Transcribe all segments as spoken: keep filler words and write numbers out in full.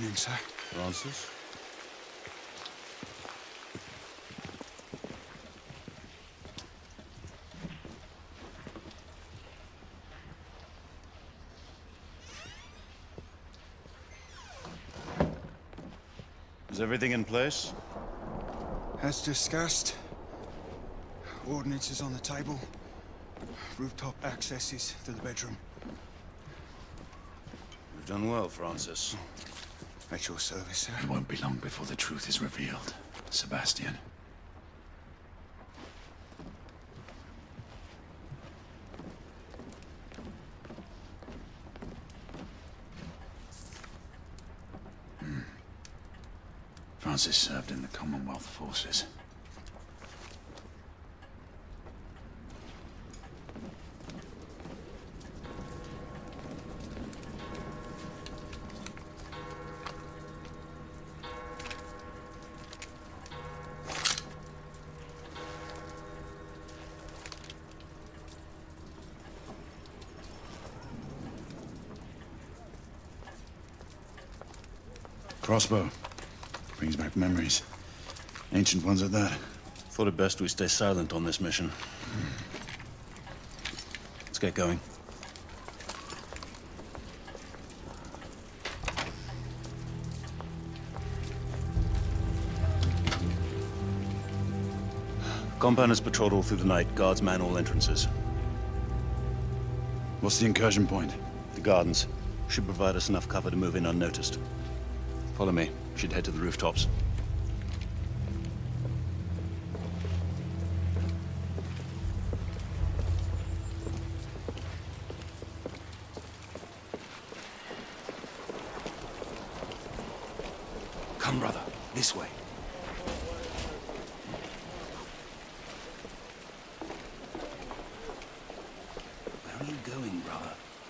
evening, sir. Francis? Is everything in place? As discussed, ordnance is on the table. Rooftop accesses to the bedroom. You've done well, Francis. At your service, sir. It won't be long before the truth is revealed, Sebastian. Hmm. Francis served in the Commonwealth forces. Crossbow. Brings back memories. Ancient ones at that. Thought it best we stay silent on this mission. Let's get going. Compound is patrolled all through the night. Guards man all entrances. What's the incursion point? The gardens should provide us enough cover to move in unnoticed. Follow me. Should head to the rooftops. Come, brother. This way. Where are you going, brother?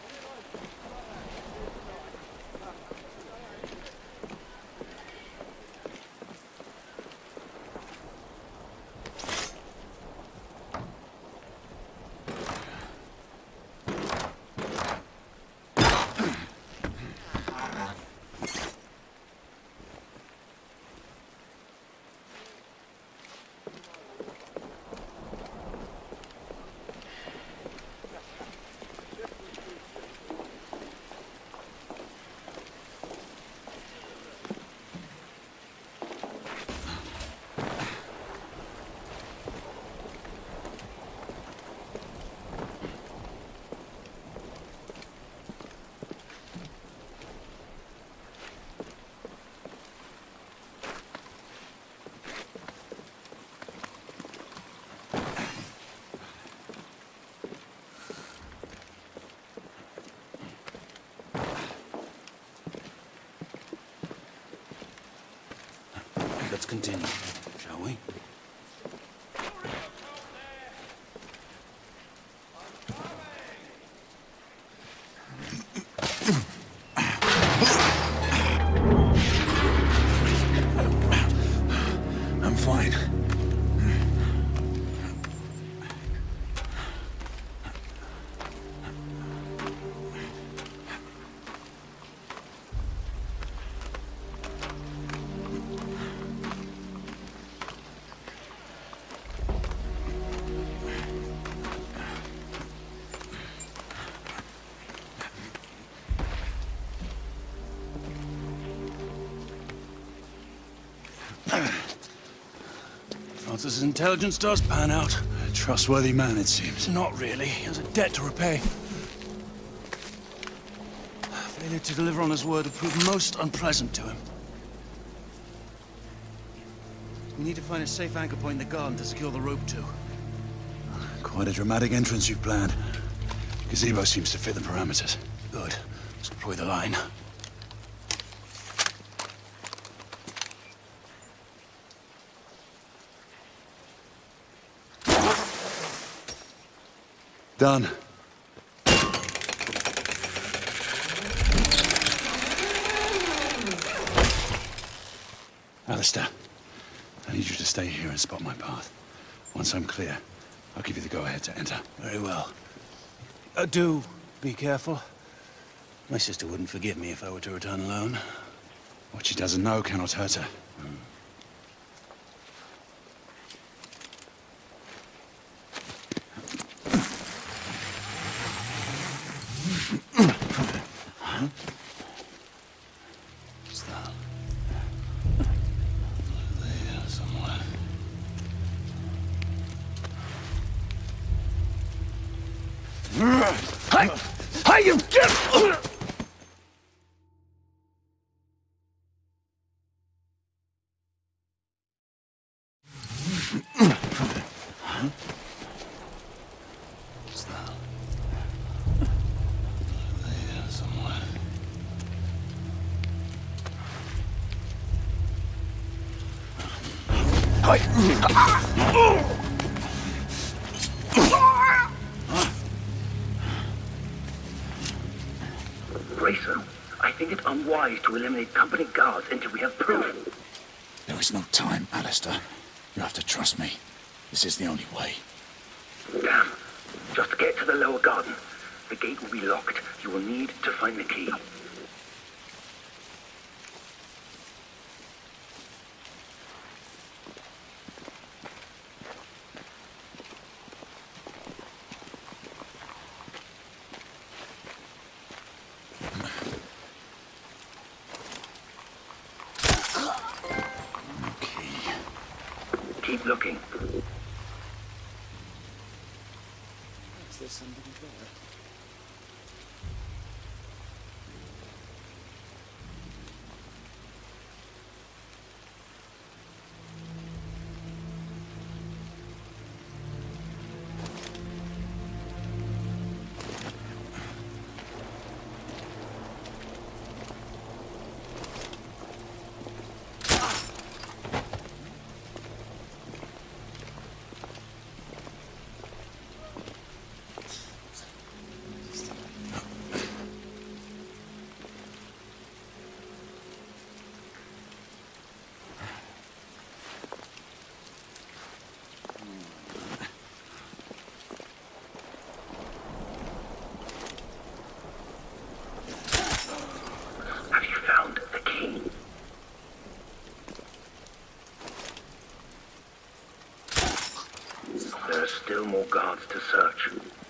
Let's continue, shall we? I'm fine. Francis' intelligence does pan out. A trustworthy man, it seems. Not really. He has a debt to repay. Failure to deliver on his word would prove most unpleasant to him. We need to find a safe anchor point in the garden to secure the rope to. Quite a dramatic entrance you've planned. Gazebo seems to fit the parameters. Good. Let's deploy the line. Done. Alistair, I need you to stay here and spot my path. Once I'm clear, I'll give you the go-ahead to enter. Very well. Uh, do be careful. My sister wouldn't forgive me if I were to return alone. What she doesn't know cannot hurt her. Hey! Hey, you get... Grayson, I think it unwise to eliminate company guards until we have proof. There is no time, Alistair. You have to trust me. This is the only way. Damn. Just get to the lower garden. The gate will be locked. You will need to find the key. Keep looking. Is there somebody there? Still more guards to search.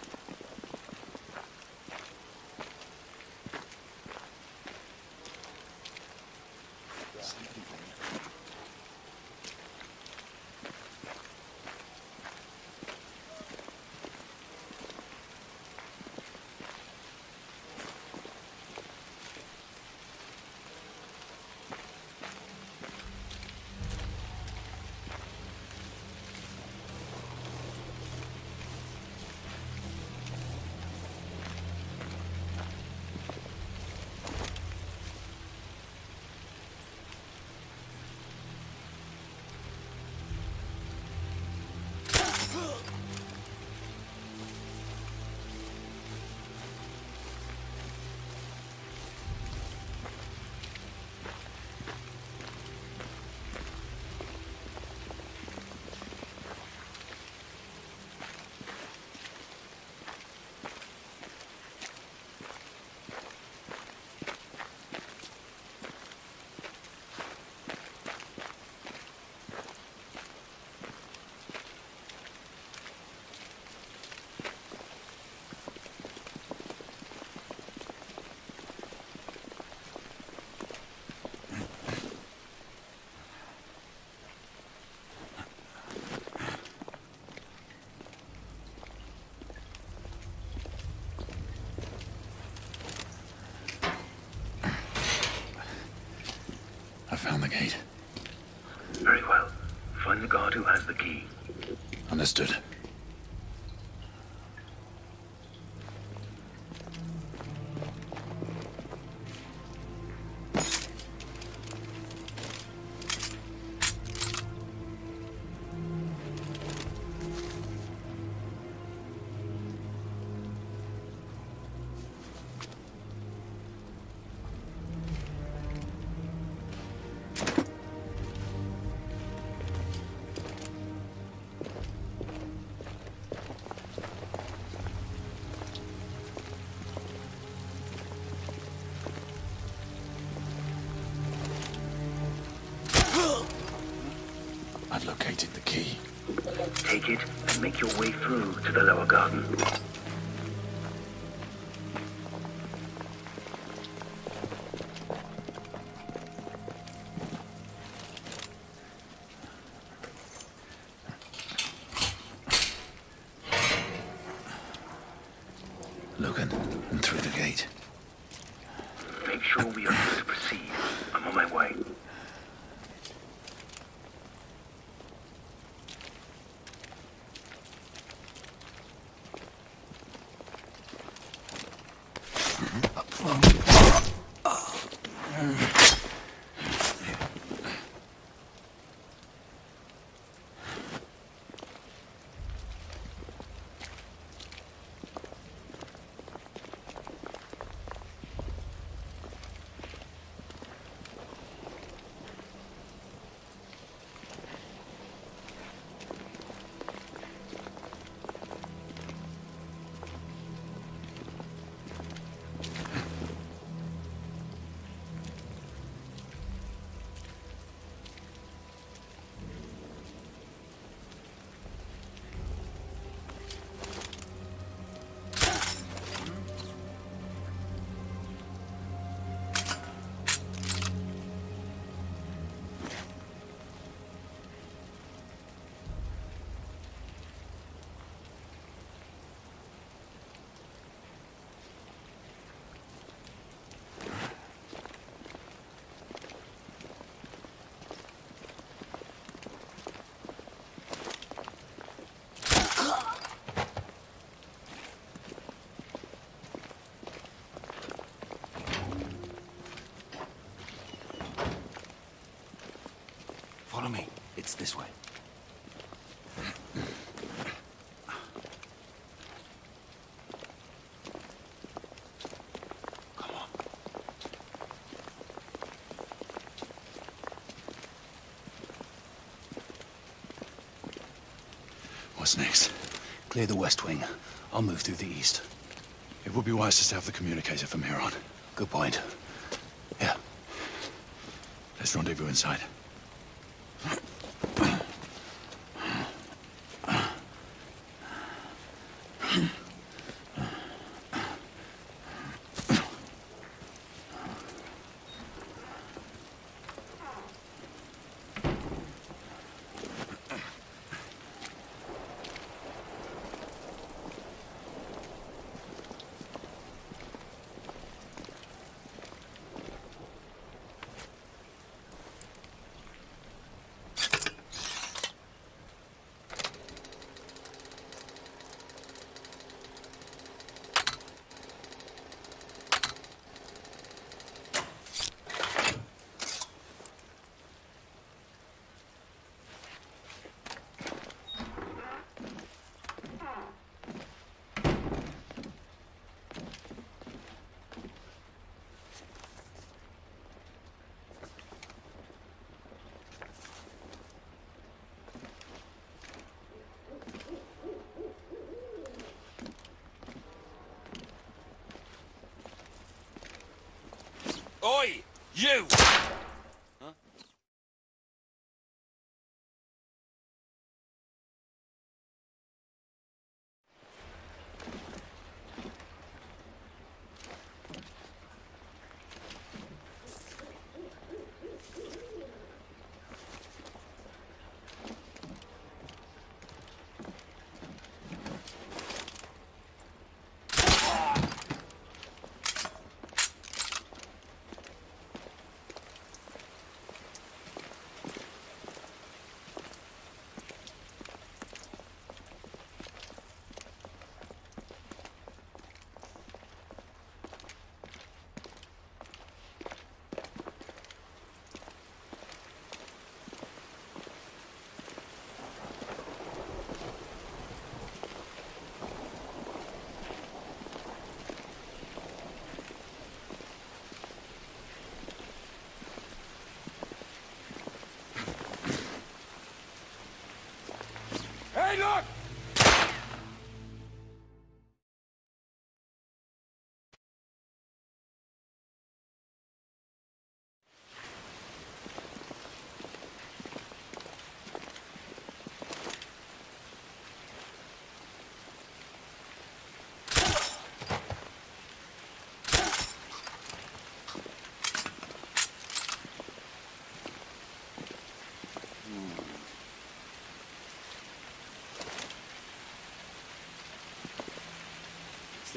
I found the gate. Very well. Find the guard who has the key. Understood. I've located the key. Take it and make your way through to the lower garden. Logan, and through the gate. Make sure we are able to proceed. I'm on my way. Follow me. It's this way. Come on. What's next? Clear the west wing. I'll move through the east. It would be wise to have the communicator from here on. Good point. Yeah. Let's rendezvous inside. Oi! You!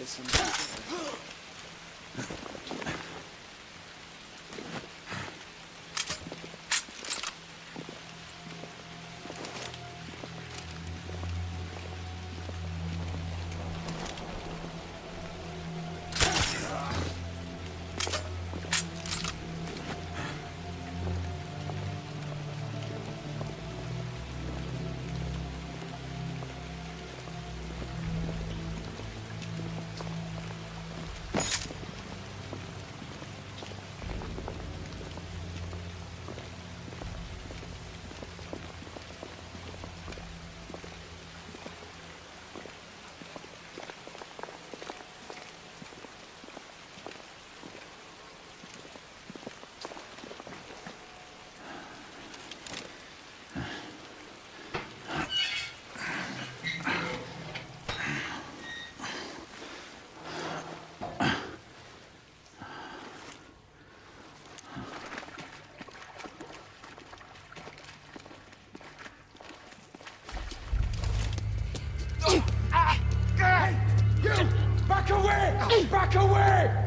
Back away! Back away!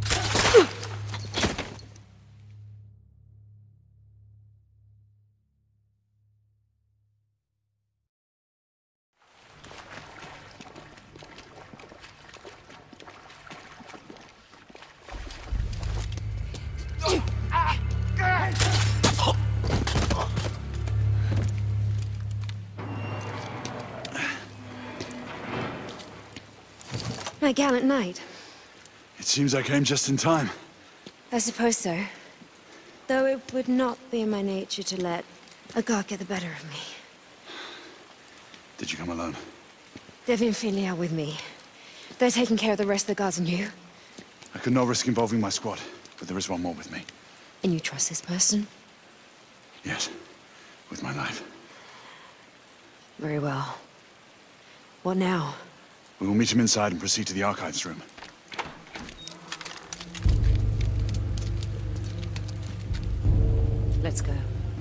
My gallant knight. It seems I came just in time. I suppose so. Though it would not be in my nature to let a god get the better of me. Did you come alone? Devi and Finley are with me. They're taking care of the rest of the guards and you. I could not risk involving my squad, but there is one more with me. And you trust this person? Yes, with my life. Very well. What now? We will meet him inside and proceed to the archives room. Let's go.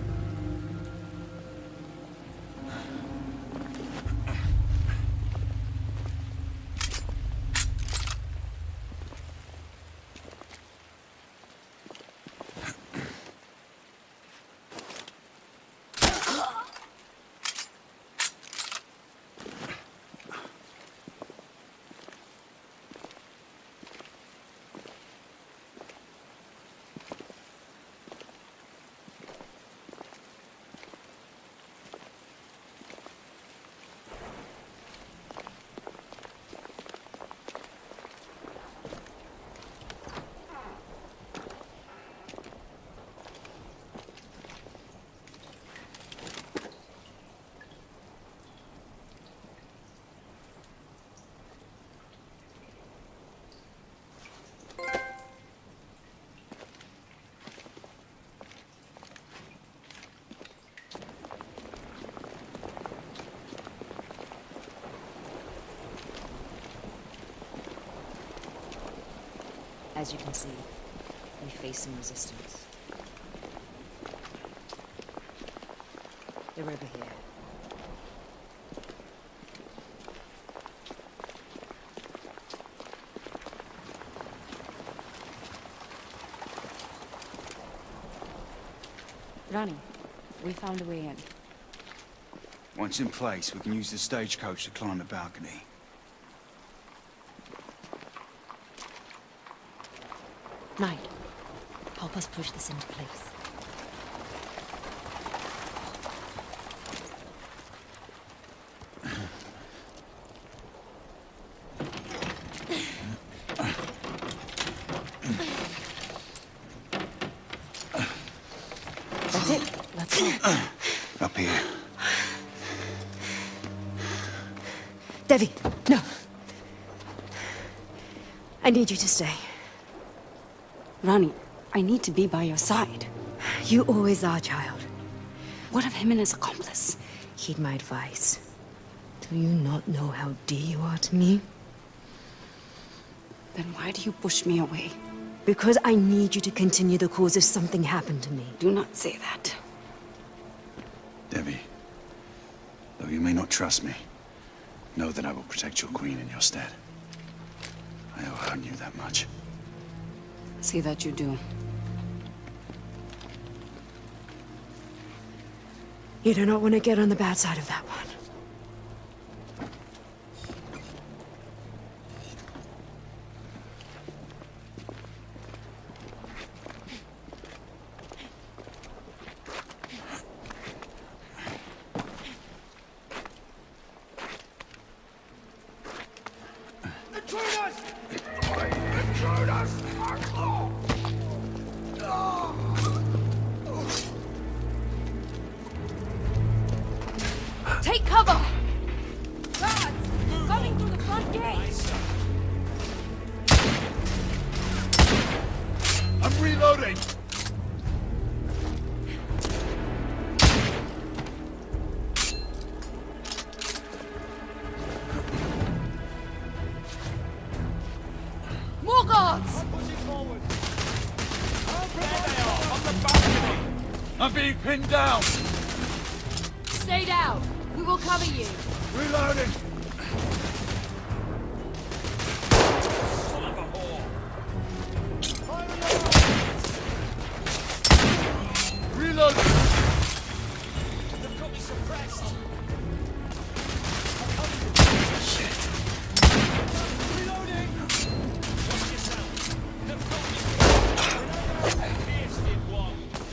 As you can see, we face some resistance. They're over here. Rani, we found a way in. Once in place, we can use the stagecoach to climb the balcony. Knight, help us push this into place. That's it. Let's go. Up here. Devi, no. I need you to stay. Rani, I need to be by your side. You always are, child. What of him and his accomplice? Heed my advice. Do you not know how dear you are to me? Then why do you push me away? Because I need you to continue the cause if something happened to me. Do not say that. Devi, though you may not trust me, know that I will protect your queen in your stead. I owe her you that much. See that you do. You do not want to get on the bad side of that one. Take cover! Guards! Coming through the front gate! I'm reloading! More guards! I'm being pinned down! Stay down! We will cover you! Reloading! Reloading! They've got me suppressed! Shit! Reloading! Watch yourself! They've got me! Pierced in one!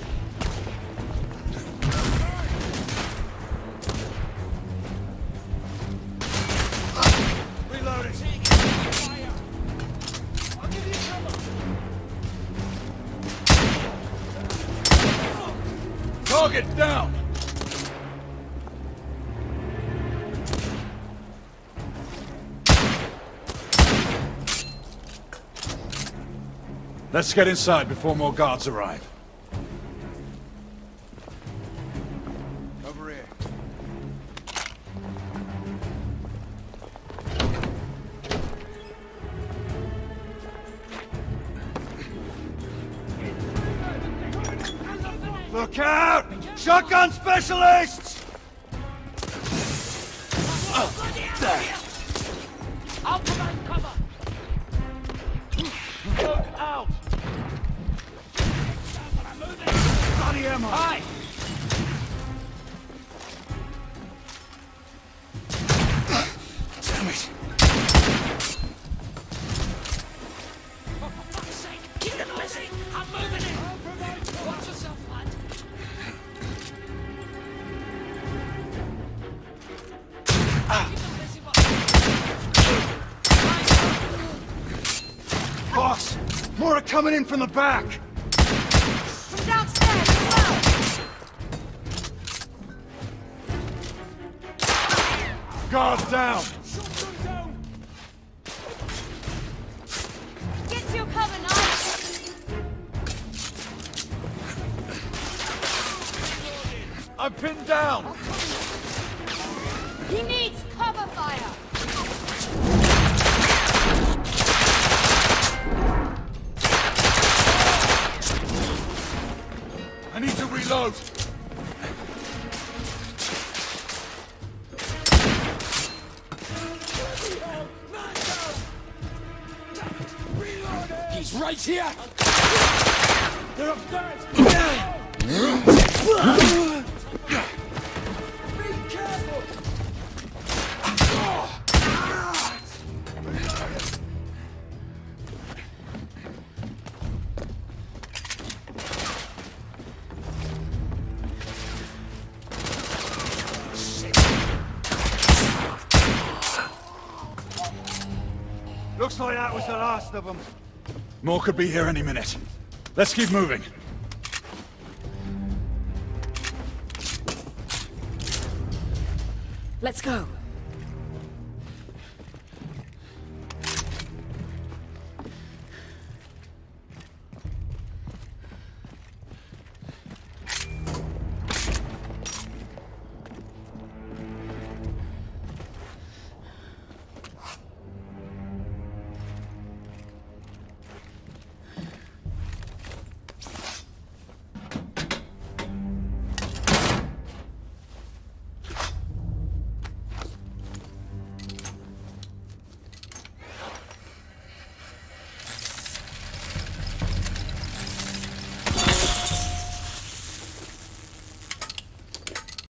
Target down! Let's get inside before more guards arrive. Over here. Look out! Shotgun specialists! I'll provide cover! Look out! Bloody ammo! Hi! Damn it! For fuck's sake! Keep it busy! I'm moving in! Watch yourself, lad! Boss! More are coming in from the back! From downstairs as well! Guards down! Get to your cover now! I'm pinned down! He needs cover fire! I need to reload! He's right here! They're upstairs! Be careful! Looks like that was the last of them. More could be here any minute. Let's keep moving. Let's go.